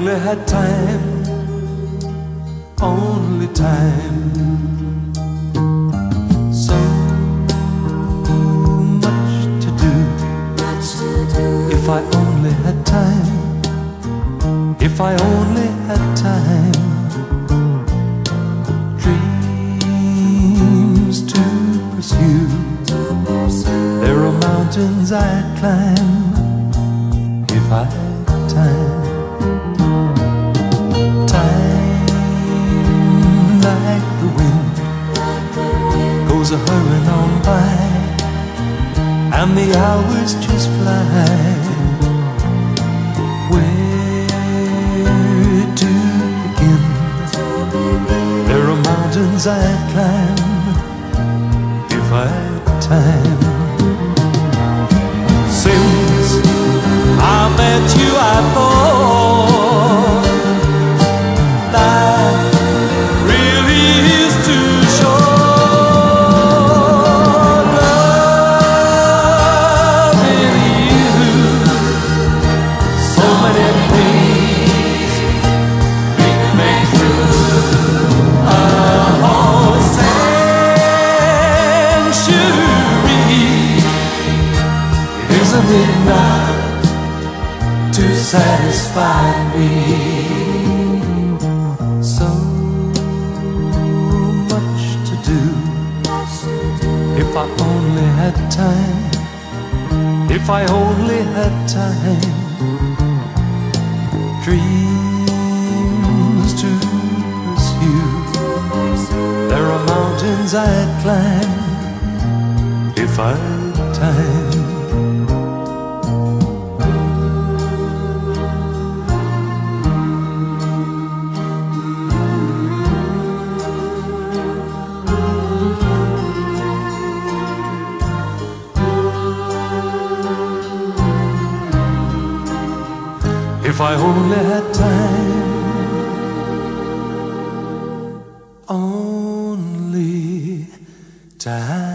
only had time, only time. So much to do. If I only had time, if I only had time. Dreams to pursue. There are mountains I'd climb if I had time. Time like the wind goes a-hurrying on by, and the hours just fly. Where to begin? There are mountains I'd climb if I had time. Since I met you, I thought life really is too short. Loving you, so many things we can make true. Oh, century, isn't it enough to satisfy me? So much to do. If I only had time, if I only had time. Dreams to pursue. There are mountains I'd climb if I had time. If I only had time, only time.